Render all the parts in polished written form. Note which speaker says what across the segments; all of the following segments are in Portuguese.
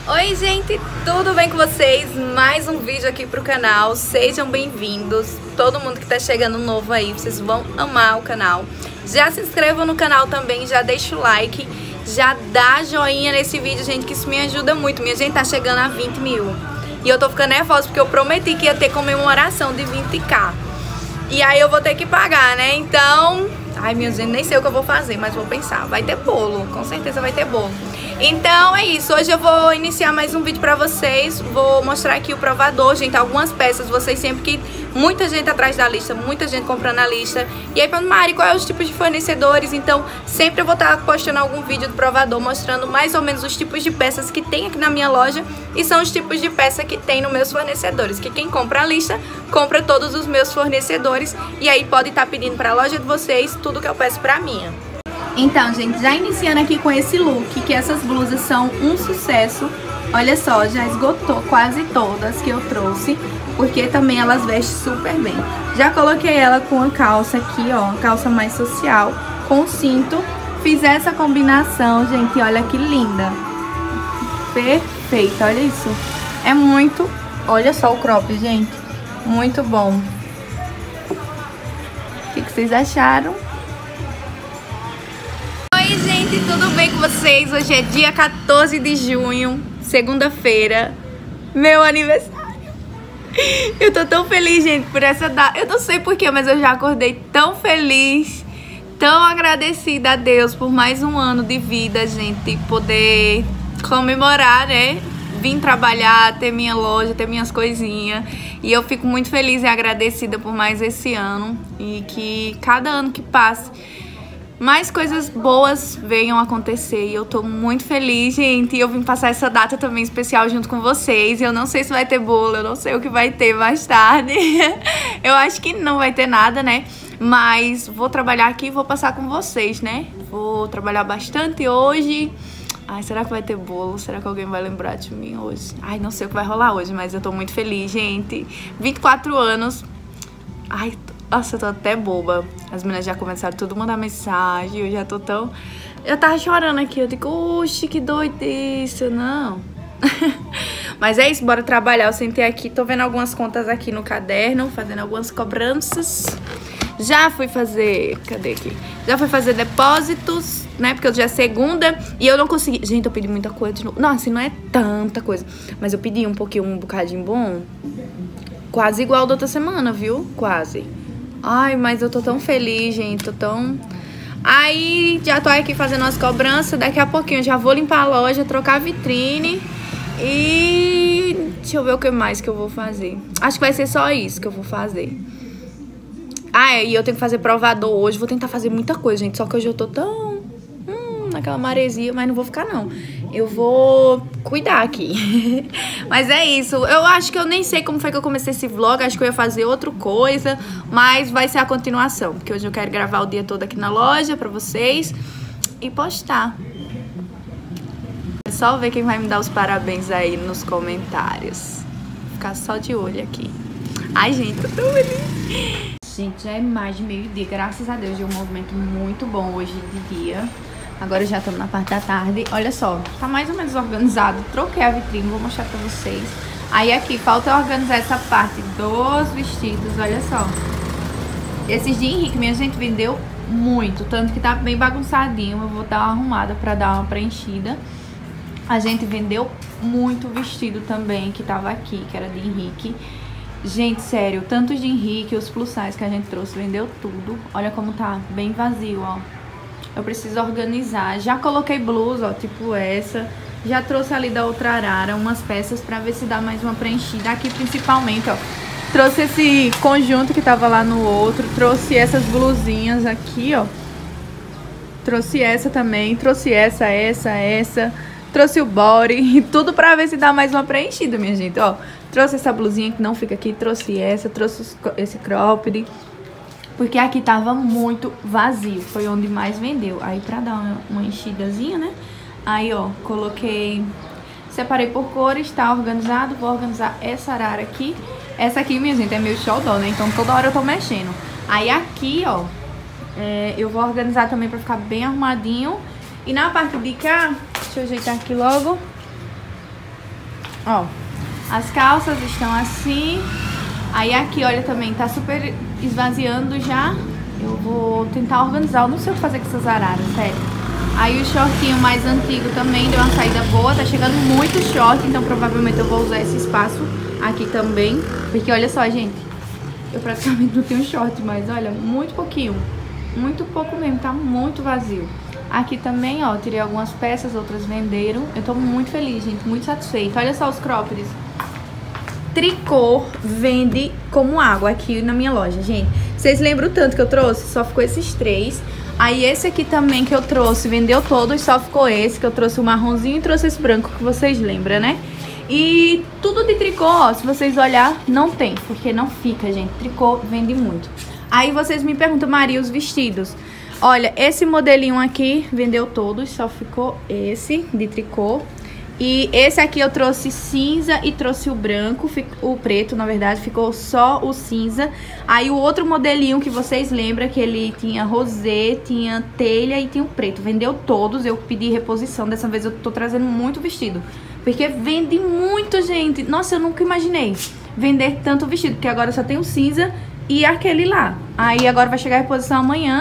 Speaker 1: Oi gente, tudo bem com vocês? Mais um vídeo aqui pro canal, sejam bem-vindos. Todo mundo que tá chegando novo aí, vocês vão amar o canal. Já se inscrevam no canal também, já deixa o like, já dá joinha nesse vídeo, gente, que isso me ajuda muito. Minha gente tá chegando a 20 mil e eu tô ficando nervosa porque eu prometi que ia ter comemoração de 20k. E aí eu vou ter que pagar, né? Então, ai minha gente, nem sei o que eu vou fazer, mas vou pensar. Vai ter bolo, com certeza vai ter bolo. Então é isso, hoje eu vou iniciar mais um vídeo pra vocês. Vou mostrar aqui o provador, gente, algumas peças. Vocês sempre que muita gente atrás da lista, muita gente comprando a lista. E aí perguntam, Mari, qual é os tipos de fornecedores? Então sempre eu vou estar postando algum vídeo do provador, mostrando mais ou menos os tipos de peças que tem aqui na minha loja. E são os tipos de peça que tem nos meus fornecedores, que quem compra a lista, compra todos os meus fornecedores. E aí pode estar pedindo pra loja de vocês tudo que eu peço pra minha. Então, gente, já iniciando aqui com esse look, que essas blusas são um sucesso. Olha só, já esgotou quase todas que eu trouxe, porque também elas vestem super bem. Já coloquei ela com a calça aqui, ó, uma calça mais social, com cinto. Fiz essa combinação, gente, olha que linda. Perfeita, olha isso. É muito... Olha só o crop, gente. Muito bom. O que vocês acharam? Oi gente, tudo bem com vocês? Hoje é dia 14 de junho, segunda-feira, meu aniversário. Eu tô tão feliz, gente, por essa data. Eu não sei porquê, mas eu já acordei tão feliz, tão agradecida a Deus por mais um ano de vida, gente. Poder comemorar, né? Vim trabalhar, ter minha loja, ter minhas coisinhas. E eu fico muito feliz e agradecida por mais esse ano. E que cada ano que passe, mais coisas boas venham acontecer. E eu tô muito feliz, gente. E eu vim passar essa data também especial junto com vocês. Eu não sei se vai ter bolo, eu não sei o que vai ter mais tarde. Eu acho que não vai ter nada, né? Mas vou trabalhar aqui e vou passar com vocês, né? Vou trabalhar bastante hoje. Ai, será que vai ter bolo? Será que alguém vai lembrar de mim hoje? Ai, não sei o que vai rolar hoje, mas eu tô muito feliz, gente. 24 anos. Ai, nossa, eu tô até boba. As meninas já começaram tudo a mandar mensagem. Eu já tô tão... Eu tava chorando aqui. Eu digo, oxe, que doidice. Não. Mas é isso, bora trabalhar. Eu sentei aqui, tô vendo algumas contas aqui no caderno, fazendo algumas cobranças. Já fui fazer... Cadê aqui? Já fui fazer depósitos, né? Porque hoje é segunda e eu não consegui... Gente, eu pedi muita coisa de novo. Não, assim, não é tanta coisa. Mas eu pedi um pouquinho, um bocadinho bom. Quase igual da outra semana, viu? Quase. Ai, mas eu tô tão feliz, gente. Tô tão... Aí, já tô aqui fazendo as cobranças. Daqui a pouquinho eu já vou limpar a loja, trocar a vitrine. E... deixa eu ver o que mais que eu vou fazer. Acho que vai ser só isso que eu vou fazer. Ah, e eu tenho que fazer provador hoje. Vou tentar fazer muita coisa, gente. Só que hoje eu tô tão... naquela maresia, mas não vou ficar, não. Eu vou cuidar aqui. Mas é isso. Eu acho que eu nem sei como foi que eu comecei esse vlog. Acho que eu ia fazer outra coisa. Mas vai ser a continuação. Porque hoje eu quero gravar o dia todo aqui na loja pra vocês. E postar. É só ver quem vai me dar os parabéns aí nos comentários. Vou ficar só de olho aqui. Ai, gente, tô tão feliz. Gente, já é mais de meio-dia. Graças a Deus, deu um movimento muito bom hoje de dia. Agora já estamos na parte da tarde. Olha só, tá mais ou menos organizado. Troquei a vitrine, vou mostrar pra vocês. Aí aqui, falta organizar essa parte dos vestidos, olha só. Esses de Henrique, minha gente, vendeu muito. Tanto que tá bem bagunçadinho. Eu vou dar uma arrumada pra dar uma preenchida. A gente vendeu muito vestido também, que tava aqui, que era de Henrique. Gente, sério, tanto de Henrique, os plus size que a gente trouxe, vendeu tudo. Olha como tá bem vazio, ó. Eu preciso organizar. Já coloquei blusa, ó, tipo essa. Já trouxe ali da outra arara umas peças pra ver se dá mais uma preenchida. Aqui principalmente, ó. Trouxe esse conjunto que tava lá no outro. Trouxe essas blusinhas aqui, ó. Trouxe essa também. Trouxe essa. Trouxe o body. Tudo pra ver se dá mais uma preenchida, minha gente, ó. Trouxe essa blusinha que não fica aqui. Trouxe essa. Trouxe esse cropped. Porque aqui tava muito vazio, foi onde mais vendeu. Aí pra dar uma enchidazinha, né? Aí, ó, coloquei... Separei por cores, tá organizado. Vou organizar essa arara aqui. Essa aqui, minha gente, é meio xodó, né? Então toda hora eu tô mexendo. Aí aqui, ó, eu vou organizar também pra ficar bem arrumadinho. E na parte de cá, deixa eu ajeitar aqui logo. Ó, as calças estão assim. Aí aqui, olha, também tá super esvaziando já. Eu vou tentar organizar, eu não sei o que fazer com essas araras, sério. Aí o shortinho mais antigo também deu uma saída boa, tá chegando muito short, então provavelmente eu vou usar esse espaço aqui também. Porque olha só, gente, eu praticamente não tenho short, mas olha, muito pouquinho. Muito pouco mesmo, tá muito vazio. Aqui também, ó, tirei algumas peças, outras venderam. Eu tô muito feliz, gente, muito satisfeita. Olha só os croppeds. Tricô vende como água aqui na minha loja, gente. Vocês lembram o tanto que eu trouxe? Só ficou esses 3. Aí esse aqui também que eu trouxe, vendeu todos, só ficou esse, que eu trouxe o marronzinho e trouxe esse branco que vocês lembram, né? E tudo de tricô, ó, se vocês olhar, não tem, porque não fica, gente. Tricô vende muito. Aí vocês me perguntam, Maria, os vestidos. Olha, esse modelinho aqui vendeu todos, só ficou esse de tricô. E esse aqui eu trouxe cinza e trouxe o branco, o preto, na verdade, ficou só o cinza. Aí o outro modelinho que vocês lembram, que ele tinha rosé, tinha telha e tinha o preto. Vendeu todos, eu pedi reposição, dessa vez eu tô trazendo muito vestido. Porque vende muito, gente. Nossa, eu nunca imaginei vender tanto vestido, porque agora só tem o cinza e aquele lá. Aí agora vai chegar a reposição amanhã.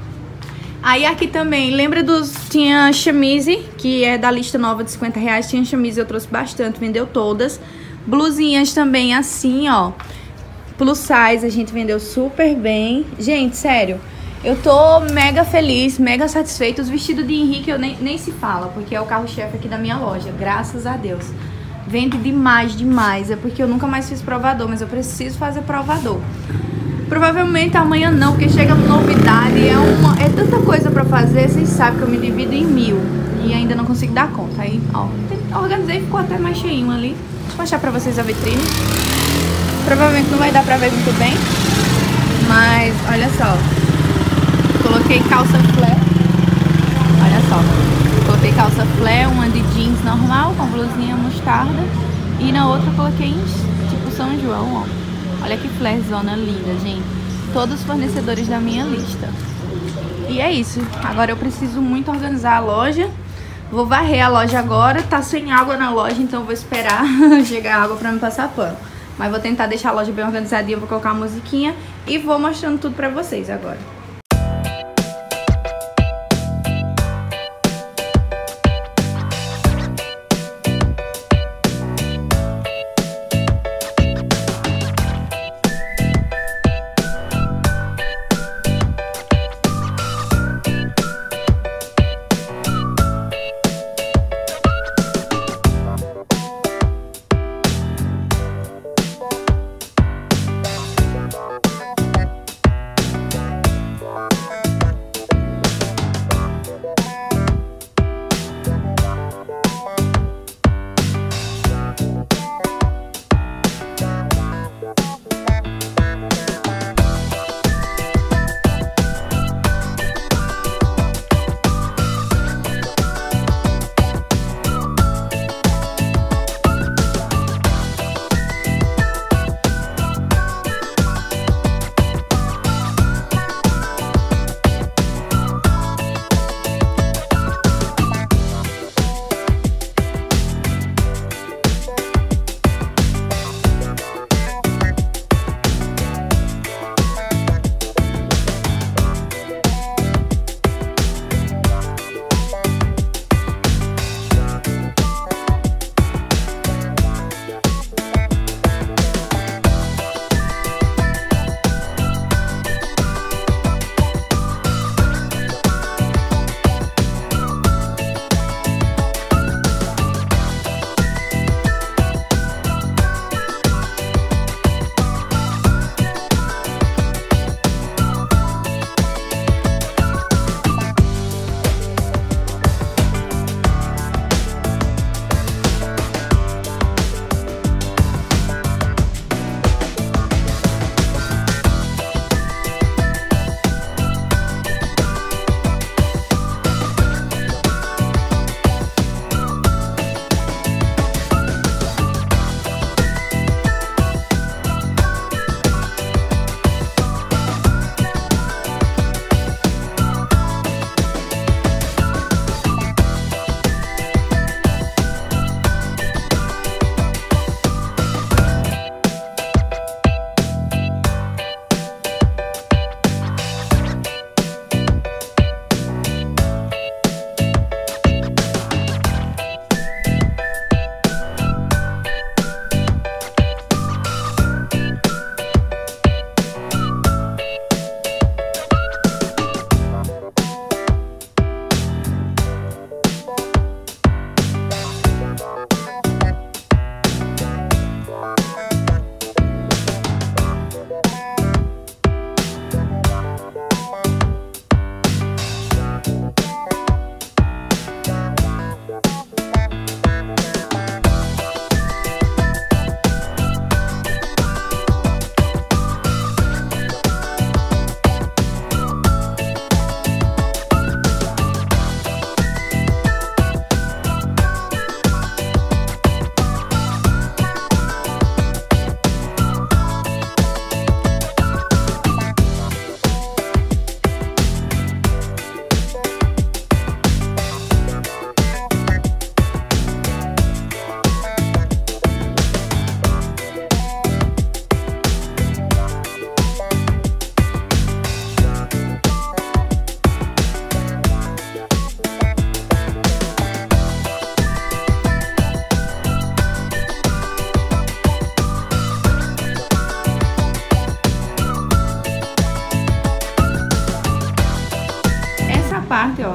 Speaker 1: Aí aqui também, lembra tinha chemise, que é da lista nova de R$50. Tinha chemise, eu trouxe bastante, vendeu todas. Blusinhas também assim, ó. Plus size, a gente vendeu super bem. Gente, sério, eu tô mega feliz, mega satisfeita. Os vestidos de Henrique eu nem se fala, porque é o carro-chefe aqui da minha loja, graças a Deus. Vende demais, demais. É porque eu nunca mais fiz provador, mas eu preciso fazer provador. Provavelmente amanhã não, porque chega novidade, é tanta coisa pra fazer, vocês sabem que eu me divido em 1000 e ainda não consigo dar conta. Aí, ó, organizei e ficou até mais cheinho ali. Deixa eu mostrar pra vocês a vitrine. Provavelmente não vai dar pra ver muito bem, mas olha só. Coloquei calça flare, olha só. Coloquei calça flare, uma de jeans normal, com blusinha mostarda. E na outra eu coloquei tipo São João, ó. Olha que flarzona linda, gente. Todos os fornecedores da minha lista. E é isso. Agora eu preciso muito organizar a loja. Vou varrer a loja agora. Tá sem água na loja, então eu vou esperar chegar água pra me passar pano. Mas vou tentar deixar a loja bem organizadinha. Vou colocar uma musiquinha e vou mostrando tudo pra vocês agora.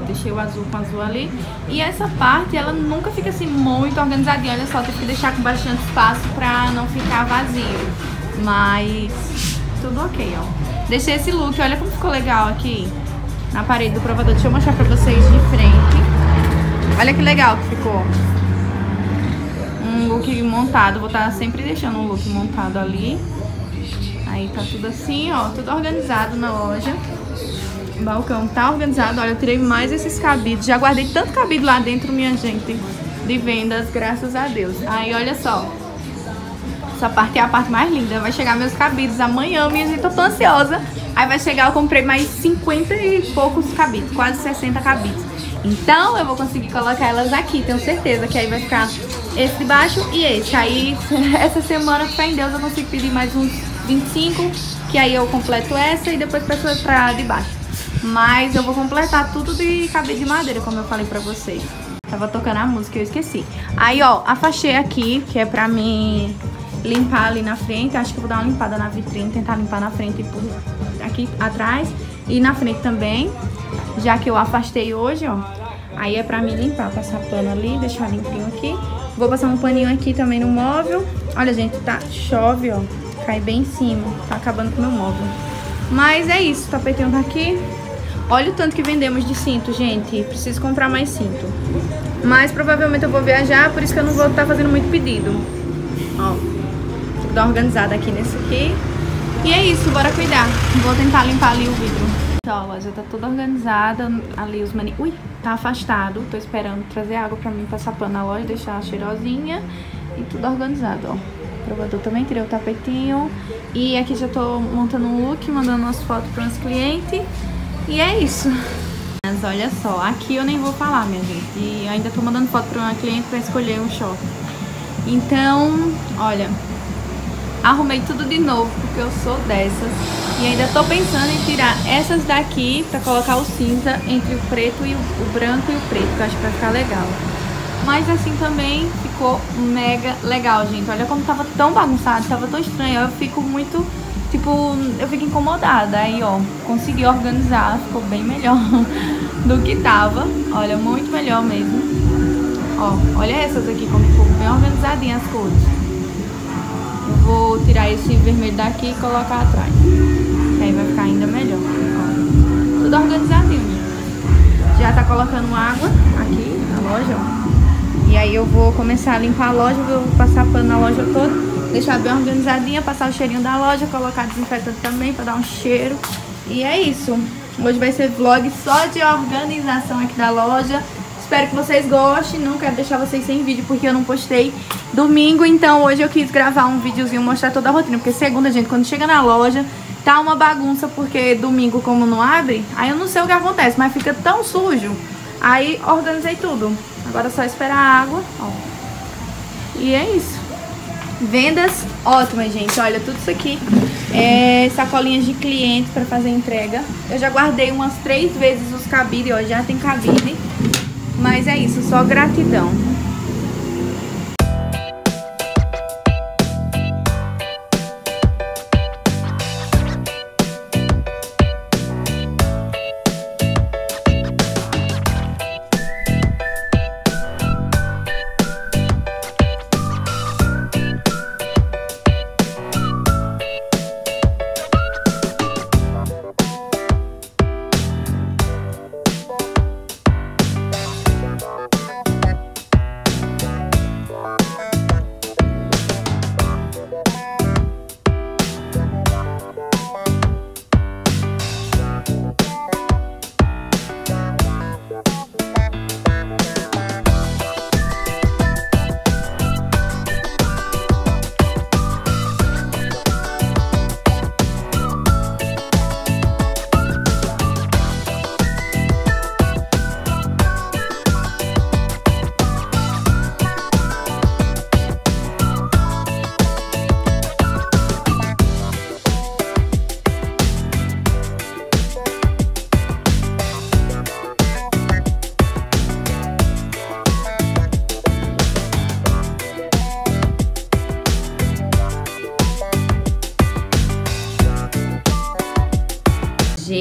Speaker 1: deixei o azul com azul ali. E essa parte, ela nunca fica assim muito organizadinha. Olha só, tive que deixar com bastante espaço pra não ficar vazio. Mas tudo ok, ó. Deixei esse look, olha como ficou legal aqui na parede do provador. Deixa eu mostrar pra vocês de frente. Olha que legal que ficou. Um look montado, vou estar sempre deixando um look montado ali. Aí tá tudo assim, ó, tudo organizado na loja. O balcão tá organizado, olha, eu tirei mais esses cabides. Já guardei tanto cabido lá dentro, minha gente, de vendas, graças a Deus. Aí, olha só. Essa parte é a parte mais linda. Vai chegar meus cabides amanhã, minha gente, eu tô ansiosa. Aí vai chegar, eu comprei mais 50 e poucos cabides, quase 60 cabides. Então eu vou conseguir colocar elas aqui, tenho certeza que aí vai ficar esse de baixo e esse. Aí essa semana, fé em Deus, eu consigo pedir mais uns 25, que aí eu completo essa e depois peço pra de baixo. Mas eu vou completar tudo de cabide de madeira, como eu falei pra vocês. Tava tocando a música e eu esqueci. Aí, ó, afastei aqui, que é pra mim limpar ali na frente. Acho que eu vou dar uma limpada na vitrine, tentar limpar na frente e por aqui atrás e na frente também, já que eu afastei hoje, ó. Aí é pra mim limpar, passar pano ali, deixar limpinho aqui. Vou passar um paninho aqui também no móvel. Olha, gente, tá, chove, ó, cai bem em cima, tá acabando com o meu móvel. Mas é isso, o tapetinho tá aqui. Olha o tanto que vendemos de cinto, gente, preciso comprar mais cinto. Mas provavelmente eu vou viajar, por isso que eu não vou estar fazendo muito pedido. Ó, vou dar uma organizada aqui nesse aqui. E é isso, bora cuidar. Vou tentar limpar ali o vidro. Então, a loja tá toda organizada. Ali os mani... Ui, tá afastado. Tô esperando trazer água pra mim passar pano na loja, deixar cheirosinha. E tudo organizado, ó. O provador também, tirei o tapetinho. E aqui já tô montando um look, mandando umas fotos para uns clientes. E é isso. Mas olha só, aqui eu nem vou falar, minha gente. E ainda tô mandando foto pra uma cliente pra escolher um short. Então, olha... Arrumei tudo de novo, porque eu sou dessas. E ainda tô pensando em tirar essas daqui pra colocar o cinza entre o preto e o branco e o preto, que eu acho que vai ficar legal. Mas assim também ficou mega legal, gente. Olha como tava tão bagunçado, tava tão estranho. Eu fico muito, tipo, eu fico incomodada. Aí, ó, consegui organizar, ficou bem melhor do que tava. Olha, muito melhor mesmo. Ó, olha essas aqui, como ficou bem organizadinha as cores. Eu vou tirar esse vermelho daqui e colocar atrás, que aí vai ficar ainda melhor. Ó, tudo organizadinho. Já tá colocando água aqui na loja, ó. E aí eu vou começar a limpar a loja, vou passar pano na loja toda, deixar bem organizadinha, passar o cheirinho da loja, colocar desinfetante também pra dar um cheiro. E é isso. Hoje vai ser vlog só de organização aqui da loja. Espero que vocês gostem, não quero deixar vocês sem vídeo porque eu não postei domingo, então hoje eu quis gravar um videozinho, mostrar toda a rotina, porque segunda, gente, quando chega na loja, tá uma bagunça, porque domingo como não abre, aí eu não sei o que acontece, mas fica tão sujo, aí organizei tudo, agora é só esperar a água, ó, e é isso. Vendas ótimas, gente, olha, tudo isso aqui é sacolinhas de clientes pra fazer entrega, eu já guardei umas 3 vezes os cabides, ó, já tem cabide. Mas é isso, só gratidão.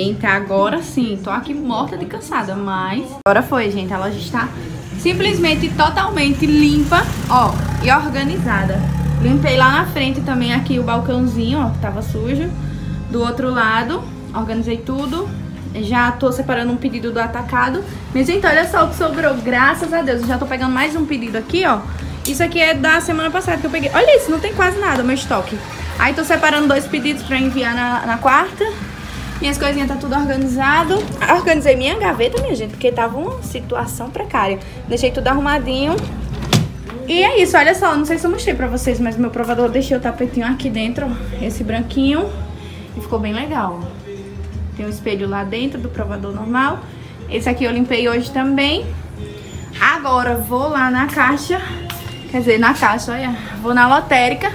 Speaker 1: Gente, agora sim, tô aqui morta de cansada, mas agora foi, gente. A loja está simplesmente totalmente limpa, ó, e organizada. Limpei lá na frente também aqui o balcãozinho, ó, que tava sujo. Do outro lado, organizei tudo. Já tô separando um pedido do atacado. Mas, gente, olha só o que sobrou, graças a Deus. Eu já tô pegando mais um pedido aqui, ó. Isso aqui é da semana passada que eu peguei. Olha isso, não tem quase nada o meu estoque. Aí tô separando 2 pedidos pra enviar na quarta. Minhas coisinhas tá tudo organizado. Organizei minha gaveta, minha gente, porque tava uma situação precária. Deixei tudo arrumadinho. E é isso, olha só, não sei se eu mostrei pra vocês, mas meu provador, deixei o tapetinho aqui dentro, ó, esse branquinho. E ficou bem legal, ó. Tem um espelho lá dentro do provador normal. Esse aqui eu limpei hoje também. Agora vou lá na caixa. Quer dizer, na caixa, olha. Vou na lotérica.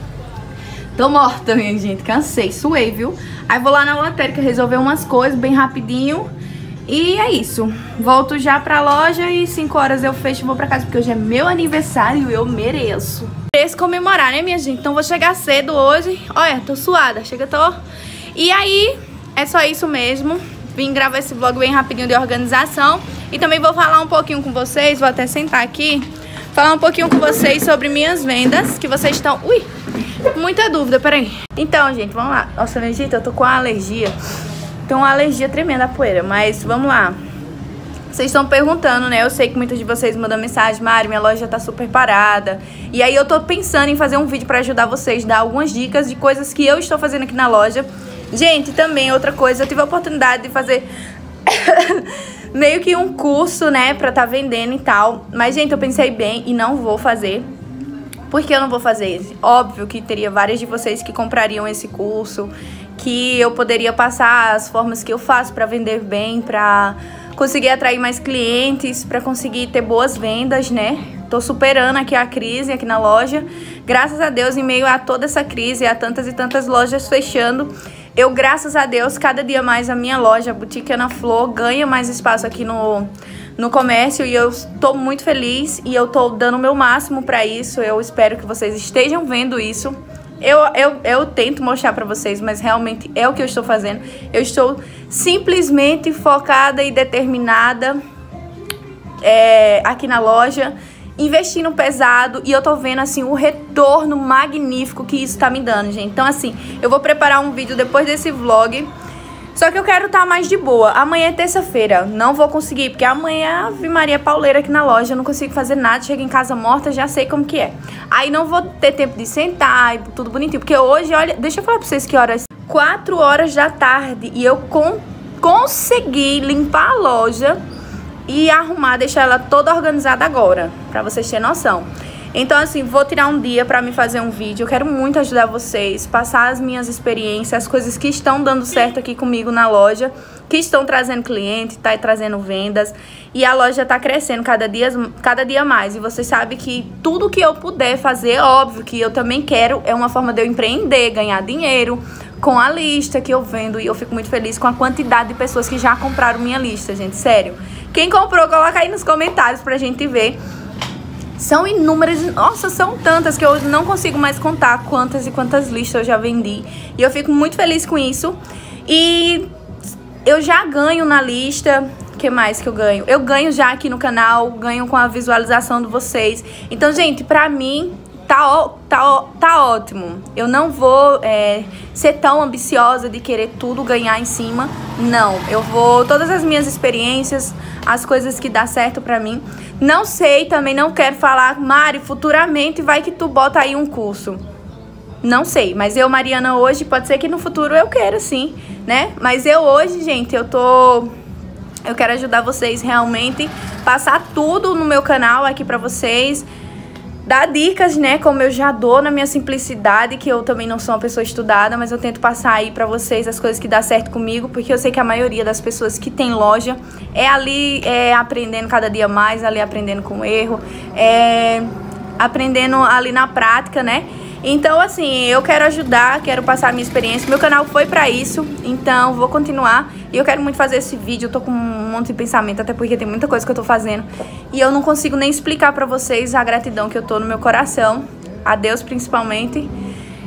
Speaker 1: Tô morta, minha gente. Cansei, suei, viu? Aí vou lá na lotérica resolver umas coisas bem rapidinho. E é isso. Volto já pra loja e 5 horas eu fecho e vou pra casa. Porque hoje é meu aniversário e eu mereço. Mereço comemorar, né, minha gente? Então vou chegar cedo hoje. Olha, tô suada. Chega, tô... E aí, é só isso mesmo. Vim gravar esse vlog bem rapidinho de organização. E também vou falar um pouquinho com vocês. Vou até sentar aqui. Falar um pouquinho com vocês sobre minhas vendas. Que vocês estão... Ui! Muita dúvida, peraí. Então, gente, vamos lá. Nossa, minha gente, eu tô com uma alergia. Tem uma alergia tremenda à poeira. Mas vamos lá. Vocês estão perguntando, né? Eu sei que muitos de vocês mandam mensagem: Mari, minha loja tá super parada. E aí eu tô pensando em fazer um vídeo pra ajudar vocês, dar algumas dicas de coisas que eu estou fazendo aqui na loja. Gente, também outra coisa, eu tive a oportunidade de fazer meio que um curso, né, pra tá vendendo e tal. Mas, gente, eu pensei bem e não vou fazer. Por que eu não vou fazer esse? Óbvio que teria várias de vocês que comprariam esse curso, que eu poderia passar as formas que eu faço pra vender bem, pra conseguir atrair mais clientes, pra conseguir ter boas vendas, né? Tô superando aqui a crise aqui na loja. Graças a Deus, em meio a toda essa crise, a tantas e tantas lojas fechando, eu, graças a Deus, cada dia mais a minha loja, a Boutique Ana Flor, ganha mais espaço aqui no comércio. E eu tô muito feliz e eu tô dando o meu máximo pra isso. Eu espero que vocês estejam vendo isso. Eu tento mostrar pra vocês, mas realmente é o que eu estou fazendo. Eu estou simplesmente focada e determinada aqui na loja, investindo pesado, e eu tô vendo, assim, o retorno magnífico que isso tá me dando, gente. Então, assim, eu vou preparar um vídeo depois desse vlog, só que eu quero estar mais de boa. Amanhã é terça-feira, não vou conseguir, porque amanhã é Ave Maria pauleira aqui na loja, eu não consigo fazer nada, chego em casa morta, já sei como que é. Aí não vou ter tempo de sentar e tudo bonitinho, porque hoje, olha, deixa eu falar pra vocês que horas, 4 horas da tarde, e eu consegui limpar a loja e arrumar, deixar ela toda organizada agora, pra vocês terem noção. Então, assim, vou tirar um dia pra me fazer um vídeo. Eu quero muito ajudar vocês, passar as minhas experiências, as coisas que estão dando certo aqui comigo na loja, que estão trazendo cliente, tá trazendo vendas. E a loja tá crescendo cada dia mais. E vocês sabem que tudo que eu puder fazer, óbvio que eu também quero, é uma forma de eu empreender, ganhar dinheiro com a lista que eu vendo. E eu fico muito feliz com a quantidade de pessoas que já compraram minha lista, gente, sério. Quem comprou, coloca aí nos comentários pra gente ver. São inúmeras, nossa, são tantas que eu não consigo mais contar quantas e quantas listas eu já vendi. E eu fico muito feliz com isso. E eu já ganho na lista. O que mais que eu ganho? Eu ganho já aqui no canal, ganho com a visualização de vocês. Então, gente, pra mim tá ótimo. Eu não vou ser tão ambiciosa de querer tudo ganhar em cima. Não, eu vou... Todas as minhas experiências, as coisas que dá certo pra mim. Não sei, também não quero falar, Mari, futuramente vai que tu bota aí um curso. Não sei, mas eu, Mariana, hoje, pode ser que no futuro eu queira sim, né? Mas eu hoje, gente, eu quero ajudar vocês realmente, passar tudo no meu canal aqui pra vocês, dar dicas, né, como eu já dou na minha simplicidade, que eu também não sou uma pessoa estudada, mas eu tento passar aí pra vocês as coisas que dá certo comigo, porque eu sei que a maioria das pessoas que tem loja é ali aprendendo cada dia mais, ali aprendendo com erro, aprendendo ali na prática, né? Então, assim, eu quero ajudar, quero passar a minha experiência. Meu canal foi pra isso, então vou continuar. E eu quero muito fazer esse vídeo, eu tô com um monte de pensamento, até porque tem muita coisa que eu tô fazendo. E eu não consigo nem explicar pra vocês a gratidão que eu tô no meu coração, a Deus principalmente.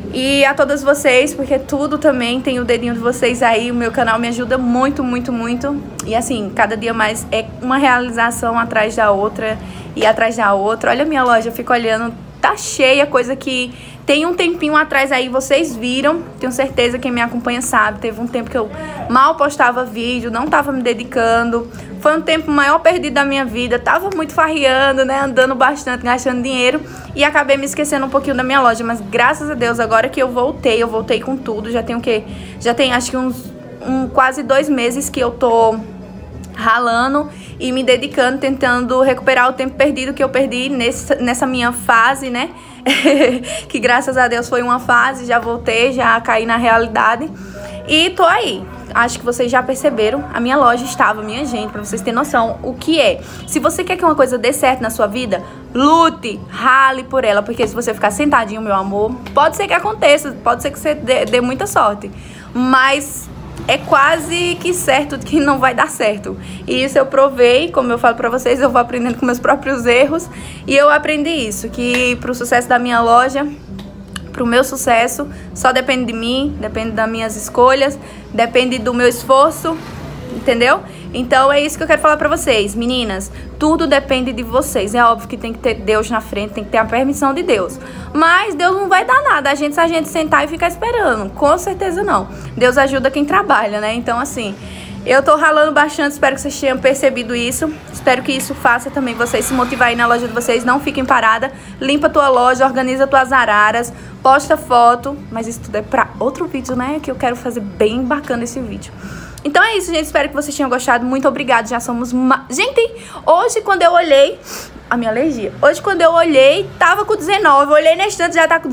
Speaker 1: E a todas vocês, porque tudo também tem o dedinho de vocês aí. O meu canal me ajuda muito, muito, muito. E assim, cada dia mais é uma realização atrás da outra e atrás da outra. Olha a minha loja, eu fico olhando, tá cheia, coisa que tem um tempinho atrás aí, vocês viram. Tenho certeza, quem me acompanha sabe. Teve um tempo que eu mal postava vídeo, não tava me dedicando. Foi um tempo maior perdido da minha vida. Tava muito farreando, né? Andando bastante, gastando dinheiro. E acabei me esquecendo um pouquinho da minha loja. Mas graças a Deus, agora que eu voltei com tudo. Já tem o quê? Já tem acho que quase 2 meses que eu tô ralando e me dedicando, tentando recuperar o tempo perdido que eu perdi nessa minha fase, né? Que graças a Deus foi uma fase, já voltei, já caí na realidade. E tô aí. Acho que vocês já perceberam, a minha loja estava, minha gente, pra vocês terem noção o que é. Se você quer que uma coisa dê certo na sua vida, lute, rale por ela, porque se você ficar sentadinho, meu amor, pode ser que aconteça, pode ser que você dê muita sorte, mas é quase que certo que não vai dar certo. E isso eu provei, como eu falo pra vocês, eu vou aprendendo com meus próprios erros, e eu aprendi isso, que pro sucesso da minha loja, pro meu sucesso, só depende de mim, depende das minhas escolhas, depende do meu esforço, entendeu? Então é isso que eu quero falar pra vocês, meninas, tudo depende de vocês. É óbvio que tem que ter Deus na frente, tem que ter a permissão de Deus, mas Deus não vai dar nada se a gente sentar e ficar esperando, com certeza não. Deus ajuda quem trabalha, né? Então assim, eu tô ralando bastante, espero que vocês tenham percebido isso. Espero que isso faça também vocês se motivar aí na loja de vocês. Não fiquem parada. Limpa tua loja, organiza tuas araras, posta foto. Mas isso tudo é pra outro vídeo, né? Que eu quero fazer bem bacana esse vídeo. Então é isso, gente. Espero que vocês tenham gostado. Muito obrigada. Já somos... Gente, hoje quando eu olhei... A minha alergia. Hoje quando eu olhei, tava com 19. Eu olhei na estante, já tá com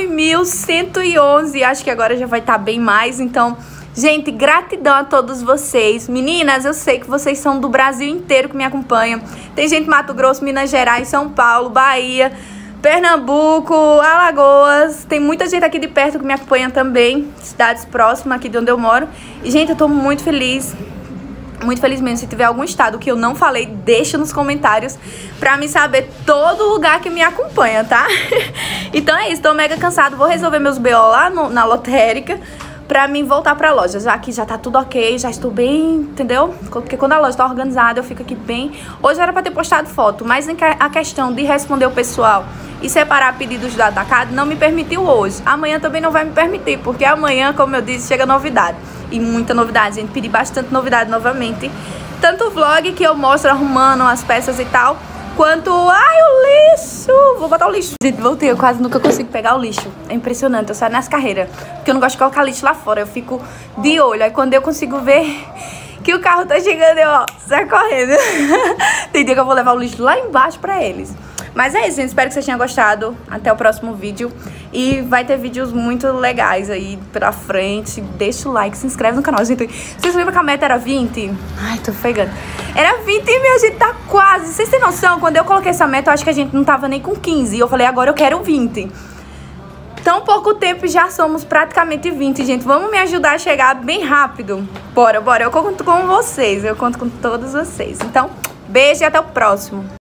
Speaker 1: 19.111. Acho que agora já vai estar bem mais, então... Gente, gratidão a todos vocês. Meninas, eu sei que vocês são do Brasil inteiro que me acompanham. Tem gente de Mato Grosso, Minas Gerais, São Paulo, Bahia, Pernambuco, Alagoas. Tem muita gente aqui de perto que me acompanha também. Cidades próximas aqui de onde eu moro. E, gente, eu tô muito feliz. Muito feliz mesmo. Se tiver algum estado que eu não falei, deixa nos comentários pra me saber todo lugar que me acompanha, tá? Então é isso, tô mega cansado. Vou resolver meus BO lá na lotérica pra mim voltar pra loja, já que já tá tudo ok, já estou bem, entendeu? Porque quando a loja tá organizada, eu fico aqui bem. Hoje era pra ter postado foto, mas a questão de responder o pessoal e separar pedidos do atacado não me permitiu hoje. Amanhã também não vai me permitir, porque amanhã, como eu disse, chega novidade. E muita novidade, gente, pedi bastante novidade novamente. Tanto o vlog que eu mostro arrumando as peças e tal, quanto... Ai, o lixo! Vou botar o lixo. Gente, voltei. Eu quase nunca consigo pegar o lixo. É impressionante. Eu saio nas carreiras. Porque eu não gosto de colocar lixo lá fora. Eu fico de olho. Aí quando eu consigo ver que o carro tá chegando, eu, ó, sai correndo. Tem dia que eu vou levar o lixo lá embaixo pra eles. Mas é isso, gente. Espero que vocês tenham gostado. Até o próximo vídeo. E vai ter vídeos muito legais aí pra frente. Deixa o like, se inscreve no canal, gente. Vocês lembram que a meta era 20? Ai, tô pegando. Era 20 e minha gente tá quase. Vocês têm noção? Quando eu coloquei essa meta, eu acho que a gente não tava nem com 15. E eu falei, agora eu quero 20. Tão pouco tempo já somos praticamente 20, gente. Vamos me ajudar a chegar bem rápido. Bora, bora. Eu conto com vocês. Eu conto com todos vocês. Então, beijo e até o próximo.